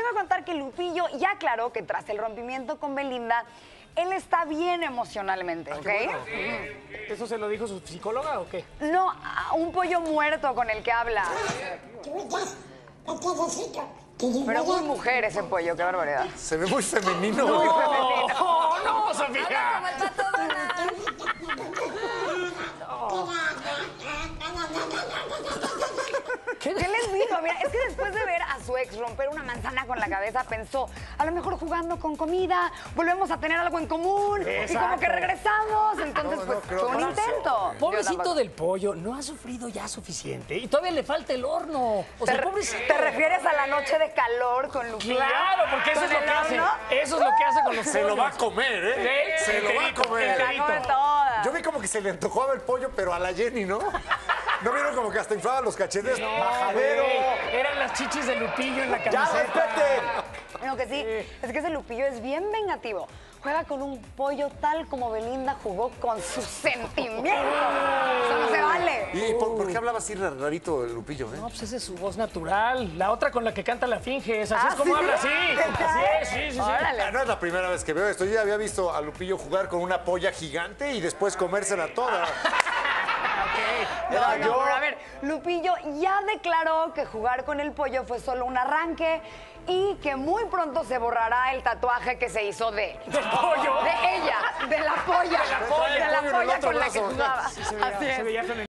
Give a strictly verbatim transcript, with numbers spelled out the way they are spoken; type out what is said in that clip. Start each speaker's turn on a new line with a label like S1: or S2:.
S1: voy a contar que Lupillo ya aclaró que tras el rompimiento con Belinda, él está bien emocionalmente, ¿ok?
S2: Bueno. ¿Eso se lo dijo su psicóloga o qué?
S1: No, a un pollo muerto con el que habla. Pero muy mujer ese pollo, qué barbaridad.
S3: Se ve muy femenino.
S2: ¡No!
S3: Muy
S2: femenino. ¡Oh, no, Sofía!
S1: ¿Qué les digo? Mira, es que después de ver a su ex romper una manzana con la cabeza, pensó, a lo mejor jugando con comida, volvemos a tener algo en común.
S2: Exacto.
S1: Y como que regresamos. Entonces,
S3: No, no,
S1: pues,
S3: creo
S1: fue un
S3: que no.
S1: intento. Yo
S2: Pobrecito
S1: tampoco.
S2: del pollo, no ha sufrido ya suficiente y todavía le falta el horno. O sea,
S1: ¿Te,
S2: pobrecito.
S1: ¿Te refieres a la noche de calor con Lupillo?
S2: Claro, porque eso
S1: ¿Con
S2: es lo
S1: el
S2: que hace.
S1: horno?
S2: Eso es lo que hace con los
S3: Se lo va a
S2: pollos.
S3: comer, ¿eh?
S2: Sí,
S3: Se lo va a
S2: enterito,
S3: comer.
S1: Se la
S2: enterito.
S1: come toda.
S3: Yo vi como que se le antojaba el pollo, pero a la Jenny, ¿no? ¿No vieron como que hasta inflaba los cachetes? ¡Majadero!
S2: Güey, eran las chichis de Lupillo en la
S3: ¡Ya,
S2: camiseta.
S3: respete!
S1: No, que sí, es que ese Lupillo es bien vengativo. Juega con un pollo tal como Belinda jugó con sus sentimientos. Eso no se vale.
S3: ¿Y por, por qué hablaba así rarito el Lupillo, eh?
S2: No, pues esa es su voz natural. La otra con la que canta la finges. Así
S1: Ah,
S2: es como
S1: ¿sí?
S2: habla así.
S1: ¿Qué
S2: Así
S1: tal?
S2: es, sí, sí, sí.
S1: Órale.
S3: Ah, no es la primera vez que veo esto. Yo ya había visto a Lupillo jugar con una polla gigante y después comérsela toda.
S1: No,
S3: Era
S1: no,
S3: yo.
S1: pero a ver, Lupillo ya declaró que jugar con el pollo fue solo un arranque y que muy pronto se borrará el tatuaje que se hizo de...
S2: ¿Del pollo?
S1: De ella, de la polla.
S2: De la polla.
S1: De la
S3: El pollo en el
S1: polla
S3: otro
S1: con la que
S3: brazo.
S1: jugaba.
S2: Se veía-
S1: Así
S2: se
S1: es.
S2: veía con el